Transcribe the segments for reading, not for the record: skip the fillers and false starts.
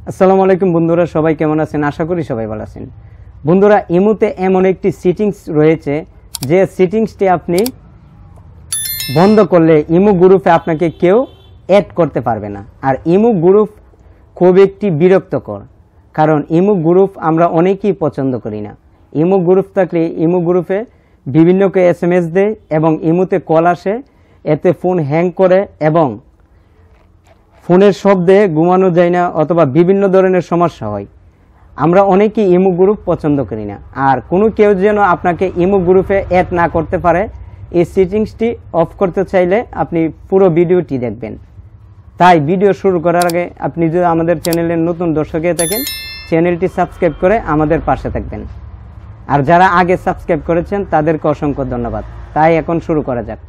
আসসালামু আলাইকুম বন্ধুরা, সবাই কেমন আছেন? আশা করি সবাই ভালো আছেন। বন্ধুরা, ইমোতে এমন একটি সেটিংস রয়েছে যে সেটিংসটি আপনি বন্ধ করলে ইমো গ্রুপে আপনাকে কেউ অ্যাড করতে পারবে না। আর ইমো গ্রুপ খুব একটি বিরক্তকর, কারণ ইমো গ্রুপ আমরা অনেকেই পছন্দ করি না। ইমো গ্রুপ থাকলে ইমো গ্রুপে বিভিন্নকে SMS দেয় এবং ইমোতে কল আসে, এতে ফোন হ্যাং করে এবং ফোনের শব্দে ঘুমানো যায় না অথবা বিভিন্ন ধরনের সমস্যা হয়। আমরা অনেকেই ইমো গ্রুপ পছন্দ করি না। আর কোনো কেউ যেন আপনাকে ইমো গ্রুপে অ্যাড না করতে পারে, এই সেটিংসটি অফ করতে চাইলে আপনি পুরো ভিডিওটি দেখবেন। তাই ভিডিও শুরু করার আগে আপনি যদি আমাদের চ্যানেলের নতুন দর্শক হয়ে থাকেন, চ্যানেলটি সাবস্ক্রাইব করে আমাদের পাশে থাকবেন। আর যারা আগে সাবস্ক্রাইব করেছেন তাদেরকে অসংখ্য ধন্যবাদ। তাই এখন শুরু করা যাক।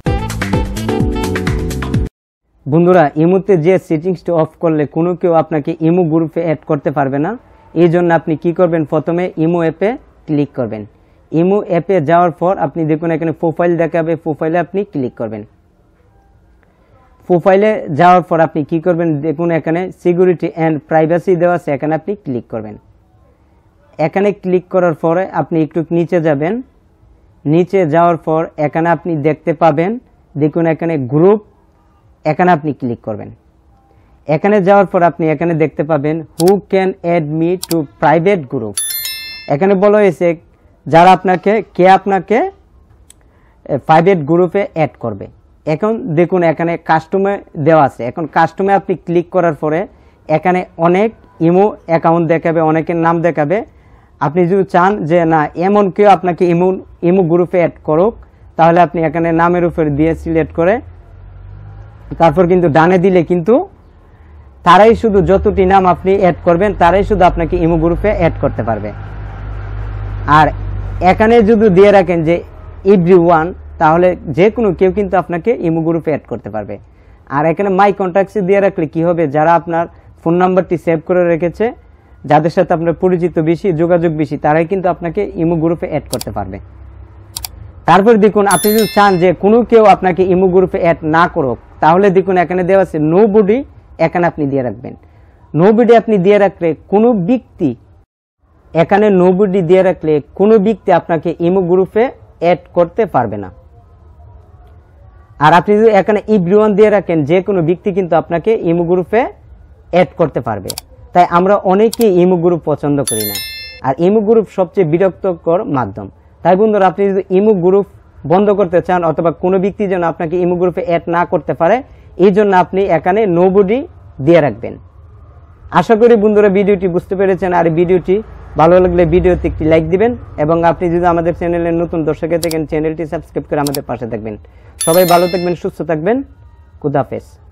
বন্ধুরা, ইমোতে যে সেটিংসটি অফ করলে কোনো কেউ আপনাকে ইমো গ্রুপে অ্যাড করতে পারবে না, এই জন্য আপনি কি করবেন, প্রথমে ইমো অ্যাপে ক্লিক করবেন। ইমো অ্যাপে যাওয়ার পর আপনি দেখুন এখানে প্রোফাইল দেখাবে, প্রোফাইলে আপনি ক্লিক করবেন। প্রোফাইলে যাওয়ার পর আপনি কি করবেন, দেখুন এখানে সিকিউরিটি অ্যান্ড প্রাইভেসি দেওয়া আছে, এখানে আপনি ক্লিক করবেন। এখানে ক্লিক করার পরে আপনি একটু নিচে যাবেন। নিচে যাওয়ার পর এখানে আপনি দেখতে পাবেন, দেখুন এখানে গ্রুপ, এখানে আপনি ক্লিক করবেন। এখানে যাওয়ার পর আপনি এখানে দেখতে পাবেন who can add me to private group. এখানে বলা হয়েছে যারা আপনাকে প্রাইভেট গ্রুপে অ্যাড করবে। এখন দেখুন এখানে কাস্টমে দেওয়া আছে। এখন কাস্টমে আপনি ক্লিক করার পরে এখানে অনেক ইমো অ্যাকাউন্ট দেখাবে, অনেকের নাম দেখাবে। আপনি যদি চান যে না এমন কেউ আপনাকে ইমো গ্রুপে অ্যাড করুক, তাহলে আপনি এখানে নামের উপর দিয়ে সিলেক্ট করে তারপর কিন্তু ডানে দিলে কিন্তু তারাই শুধু যতটি নাম আপনি অ্যাড করবেন তারাই শুধু আপনাকে ইমো গ্রুপে অ্যাড করতে পারবে। আর এখানে যদি দিয়ে রাখেন যে এভরিওয়ান, তাহলে যে কোনো কেউ কিন্তু আপনাকে ইমো গ্রুপে অ্যাড করতে পারবে। আর এখানে মাই কন্ট্যাক্টস দিয়ে রাখলে কি হবে, যারা আপনার ফোন নাম্বারটি সেভ করে রেখেছে, যাদের সাথে আপনার পরিচিত বেশি, যোগাযোগ বেশি, তারাই কিন্তু আপনাকে ইমো গ্রুপে অ্যাড করতে পারবে। তারপর দেখুন আপনি যদি চান যে কোনো কেউ আপনাকে ইমো গ্রুপে অ্যাড না করুক, তাহলে দেখুন এখানে দেওয়া আছে নোবডি, এখানে আপনি দিয়ে রাখবেন। নোবডি আপনি দিয়ে রাখলে কোনো ব্যক্তি, এখানে নোবডি দিয়ে রাখলে কোনো ব্যক্তি আপনাকে ইমো গ্রুপে অ্যাড করতে পারবে না। আর আপনি যদি এখানে এভরিওয়ান দিয়ে রাখেন, যে কোনো ব্যক্তি কিন্তু আপনাকে ইমো গ্রুপে অ্যাড করতে পারবে। তাই আমরা অনেকেই ইমো গ্রুপ পছন্দ করি না। আর ইমো গ্রুপ সবচেয়ে বিরক্তকর মাধ্যম। তাই বন্ধুরা, আপনি যদি ইমো গ্রুপ বন্ধ করতে চান অথবা কোনো ব্যক্তি যেন আপনাকে ইমো গ্রুপে অ্যাড না করতে পারে, এই জন্য আপনি এখানে নোবডি দিয়ে রাখবেন। আশা করি বন্ধুরা ভিডিওটি বুঝতে পেরেছেন। আর ভিডিওটি ভালো লাগলে ভিডিওতে একটি লাইক দিবেন এবং আপনি যদি আমাদের চ্যানেলের নতুন দর্শক থাকেন, চ্যানেলটি সাবস্ক্রাইব করে আমাদের পাশে থাকবেন। সবাই ভালো থাকবেন, সুস্থ থাকবেন। খুদা হাফেজ।